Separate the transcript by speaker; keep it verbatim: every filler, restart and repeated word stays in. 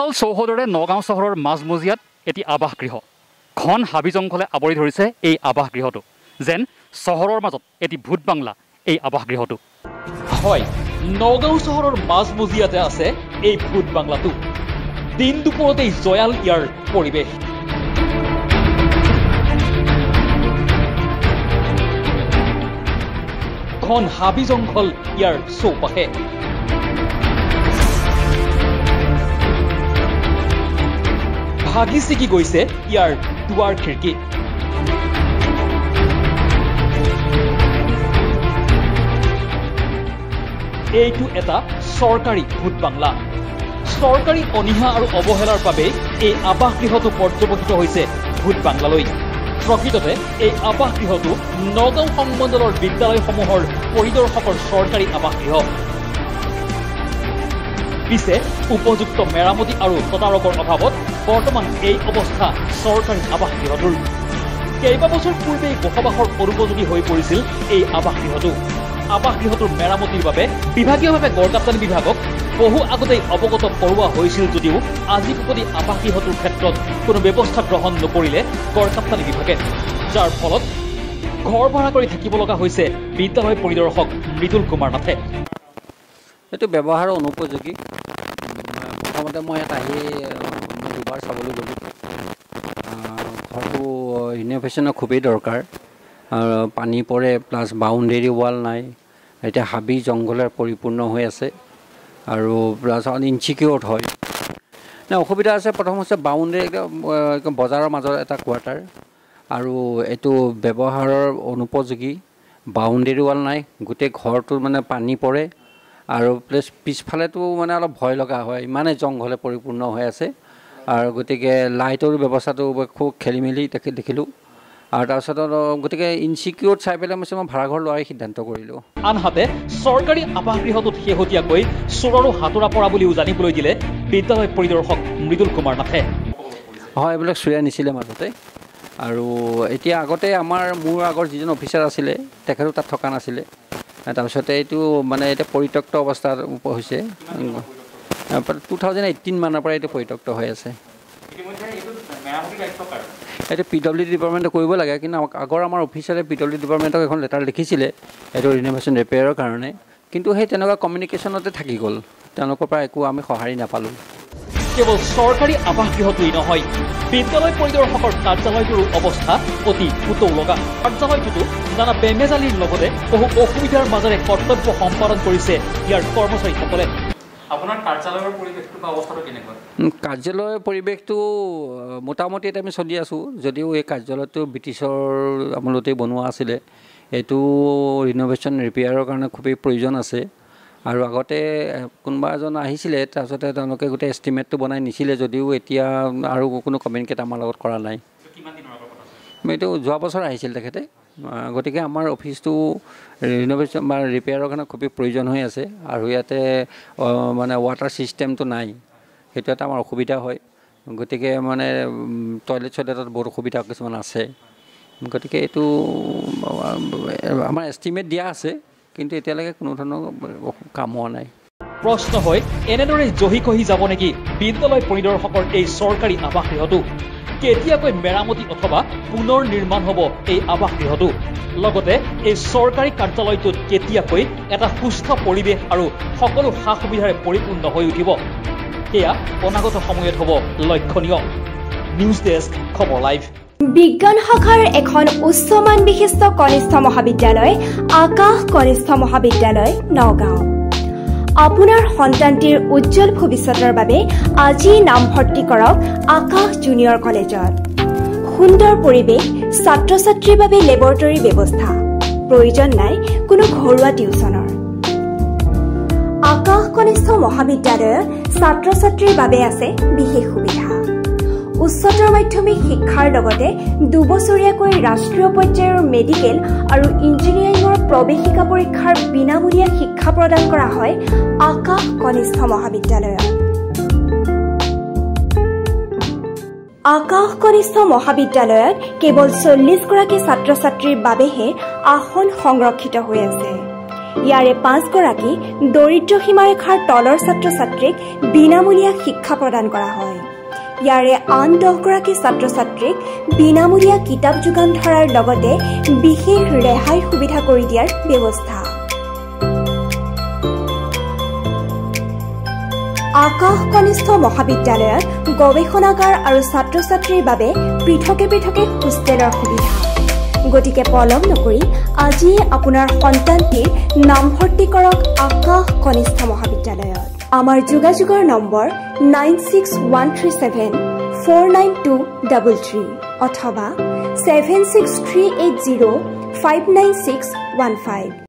Speaker 1: বিশাল চৌহদৰে নগাঁও চহৰৰ মাজমজিয়াত এটি আৱাসগৃহ ঘন হাবি জংঘলে আৱৰি ধৰিছে এই আৱাসগৃহটো যেন চহৰৰ মাজত এটি ভূত বাংলা এই আৱাসগৃহটো হয় নগাঁও চহৰৰ মাজমজিয়াতে আছে এই ভূত বাংলাটো দিন দুপৰতেই জয়াল ইয়াৰ পৰিৱেশ ঘন হাবি জংঘল ইয়াৰ চৌপাশে ভাগি ছিগি গৈছে ইয়াৰ দুৱাৰ খিৰিকী এইটো এটা চৰকাৰী ভূত বাংলা চৰকাৰী অনিহা আৰু অৱহেলাৰ বাবে এই আৱাসগৃহটো পৰ্যবেক্ষিত হৈছে ভূত বাংলালৈ প্ৰকৃততে এই আৱাসগৃহটো নগাঁও সংমণ্ডলৰ বিদ্যালয়সমূহৰ পৰিদৰ্শকৰ চৰকাৰী আৱাসগৃহ পিছে উপযুক্ত মেৰামতি আৰু তদাৰকৰ অভাৱত বৰ্তমান এই অৱস্থা চৰকাৰী আৱাসগৃহটোৰ কেইবা বছৰ পূৰ্বেই বসবাসৰ অনুপযোগী হৈ পৰিছিল এই আৱাসগৃহটো আৱাসগৃহটোৰ মেৰামতিৰ বাবে বিভাগীয়ভাৱে গড়কাপ্তানি বিভাগক বহু আগতেই অৱগত কৰোৱা হৈছিল যদিও আজি প্ৰতি আৱাসগৃহটোৰ ক্ষেত্ৰত কোনো ব্যৱস্থা গ্ৰহণ নকৰিলে গড়কাপ্তানি বিভাগে যাৰ ফলত ঘৰ ভাড়া কৰি থাকিব লগা হৈছে বিদ্যালয় পৰিদৰ্শক মৃদুল কুমাৰ নাথে
Speaker 2: এইটো ব্যৱহাৰৰ অনুপযোগী প্ৰথমতে মই ইয়াত আহি দুবাৰ চাবলৈ গ'লোঁ ঘৰটো ৰিন'ভেশ্যনৰ খুবেই দৰকাৰ পানী পৰে প্লাছ বাউণ্ডেৰী ৱাল নাই এতিয়া হাবি জংঘলেৰে পৰিপূৰ্ণ হৈ আছে আৰু প্লাছ ইনচিকিউৰ্ড হয় নে অসুবিধা আছে প্ৰথম হৈছে বাউণ্ডেৰী একদম বজাৰৰ মাজত এটা কোৱাৰ্টাৰ আৰু এইটো ব্যৱহাৰৰ অনুপযোগী বাউণ্ডেৰী ৱাল নাই গোটেই ঘৰটোত মানে পানী পৰে আৰু প্লাছ পিছফালেতো মানে অলপ ভয় লগা হয় ইমানে জংঘলে পৰিপূৰ্ণ হৈ আছে আৰু গতিকে লাইটৰ ব্যৱস্থাটো খুব খেলি মেলি দেখি দেখিলোঁ আৰু তাৰপিছত গতিকে ইনচিকিউৰ্ড চাই পেলাই মই মই ভাড়াঘৰ লোৱাৰ সিদ্ধান্ত কৰিলোঁ
Speaker 1: আনহাতে চৰকাৰী আৱাসগৃহটোত শেহতীয়াকৈ চোৰৰো হাতোৰা পৰা বুলিও জানিবলৈ দিলে বিদ্যালয় পৰিদৰ্শক মৃদুল কুমাৰ নাথে
Speaker 2: হয় এইবিলাক চুৰি আনিছিলে মাজতে আৰু এতিয়া আগতে আমাৰ মোৰ আগৰ যিজন অফিচাৰ আছিলে তেখেতো তাত থকা নাছিলে তাৰপিছতে এইটো মানে এতিয়া পৰিত্যক্ত অৱস্থাত হৈছে টু থাউজেণ্ড এইটিন মানৰ পৰা এইটো পৰিত্যক্ত হৈ আছে এইটো পি ডব্লিউ ডি ডিপাৰ্টমেণ্টে কৰিব লাগে কিন্তু আগৰ আমাৰ অফিচাৰে পি ডব্লিউ ডি ডিপাৰ্টমেণ্টক এখন লেটাৰ লিখিছিলে এইটো ৰিন'ভেশ্যন ৰিপেয়াৰৰ কাৰণে কিন্তু সেই তেনেকুৱা কমিউনিকেশ্যনতে থাকি গ'ল তেওঁলোকৰ পৰা একো আমি সঁহাৰি নাপালোঁ
Speaker 1: কেৱল চৰকাৰী আৱাসগৃহটোৱেই নহয় বিদ্যালয় পৰিদৰ্শকৰ কাৰ্যালয়টোৰো অৱস্থা অতি পুতৌ লগা কাৰ্যালয়টোতো নানা বেমেজালিৰ লগতে বহু অসুবিধাৰ মাজেৰে কৰ্তব্য সম্পাদন কৰিছে ইয়াৰ কৰ্মচাৰীসকলে আপোনাৰ কাৰ্যালয়ৰ পৰিৱেশটো বা অৱস্থাটো কেনেকুৱা
Speaker 2: কাৰ্যালয়ৰ পৰিৱেশটো মোটামুটি এতিয়া আমি চলি আছোঁ যদিও এই কাৰ্যালয়টো ব্ৰিটিছৰ আমলতেই বনোৱা আছিলে এইটো ৰিন'ভেশ্যন ৰিপেয়াৰৰ কাৰণে খুবেই প্ৰয়োজন আছে আৰু আগতে কোনোবা এজন আহিছিলে তাৰপিছতে তেওঁলোকে গোটেই এষ্টিমেটটো বনাই নিছিলে যদিও এতিয়া আৰু কোনো কমিউনিকেট আমাৰ লগত কৰা নাই এইটো যোৱা বছৰ আহিছিল তেখেতে গতিকে আমাৰ অফিচটো ৰিন'ভেশ্যন বা ৰিপেয়াৰৰ কাৰণে খুবেই প্ৰয়োজন হৈ আছে আৰু ইয়াতে মানে ৱাটাৰ ছিষ্টেমটো নাই সেইটো এটা আমাৰ অসুবিধা হয় গতিকে মানে টয়লেট চয়লেটত বহুত অসুবিধা কিছুমান আছে গতিকে এইটো আমাৰ এষ্টিমেট দিয়া আছে কিন্তু এতিয়ালৈকে কোনো ধৰণৰ কাম হোৱা নাই
Speaker 1: প্ৰশ্ন হয় এনেদৰে জহি কহি যাব নেকি বিদ্যালয় পৰিদৰ্শকৰ এই চৰকাৰী আৱাসগৃহটো কেতিয়াকৈ মেৰামতি অথবা পুনৰ নিৰ্মাণ হ'ব এই আৱাসগৃহটো লগতে এই চৰকাৰী কাৰ্যালয়টোত কেতিয়াকৈ এটা সুস্থ পৰিৱেশ আৰু সকলো সা সুবিধাৰে পৰিপূৰ্ণ হৈ উঠিব সেয়া অনাগত সময়ত হ'ব লক্ষণীয় নিউজ ডেস্ক খবৰ লাইভ
Speaker 3: বিজ্ঞান শাখাৰ এখন উচ্চমান বিশিষ্ট কনিষ্ঠ মহাবিদ্যালয় আকাশ কনিষ্ঠ মহাবিদ্যালয় নগাঁও আপোনাৰ সন্তানটিৰ উজ্জ্বল ভৱিষ্যতৰ বাবে আজি নামভৰ্তি কৰক আকাশ জুনিয়ৰ কলেজত সুন্দৰ পৰিৱেশ ছাত্ৰ ছাত্ৰীৰ বাবে লেবৰেটৰী ব্যৱস্থা প্ৰয়োজন নাই কোনো ঘৰুৱা টিউচনৰ আকাশ কনিষ্ঠ মহাবিদ্যালয়ত ছাত্ৰ ছাত্ৰীৰ বাবে আছে বিশেষ সুবিধা উচ্চতৰ মাধ্যমিক শিক্ষাৰ লগতে দুবছৰীয়াকৈ ৰাষ্ট্ৰীয় পৰ্যায়ৰ মেডিকেল আৰু ইঞ্জিনিয়াৰিঙৰ প্ৰৱেশিকা পৰীক্ষাৰ বিনামূলীয়া শিক্ষা প্ৰদান কৰা হয় আকাশ কনিষ্ঠ মহাবিদ্যালয়ত আকাশ কনিষ্ঠ মহাবিদ্যালয়ত কেৱল চল্লিছ গৰাকী ছাত্ৰ ছাত্ৰীৰ বাবেহে আসন সংৰক্ষিত হৈ আছে ইয়াৰে পাঁচগৰাকী দৰিদ্ৰ সীমাৰেখাৰ তলৰ ছাত্ৰ ছাত্ৰীক বিনামূলীয়া শিক্ষা প্ৰদান কৰা হয়। ইয়াৰে আন দহগৰাকী ছাত্ৰ ছাত্ৰীক বিনামূলীয়া কিতাপ যোগান ধৰাৰ লগতে বিশেষ ৰেহাই সুবিধা কৰি দিয়াৰ ব্যৱস্থা। আকাশ কনিষ্ঠ মহাবিদ্যালয়ত গৱেষণাগাৰ আৰু ছাত্ৰ ছাত্ৰীৰ বাবে পৃথকে পৃথকে হোষ্টেলৰ সুবিধা। গতিকে পলম নকৰি আজিয়ে আপোনাৰ সন্তানটিৰ নামভৰ্তি কৰক আকাশ কনিষ্ঠ মহাবিদ্যালয়ত। আমাৰ যোগাযোগৰ number nine six one three seven four nine two double three অথবা seven six three eight zero' five nine six one five.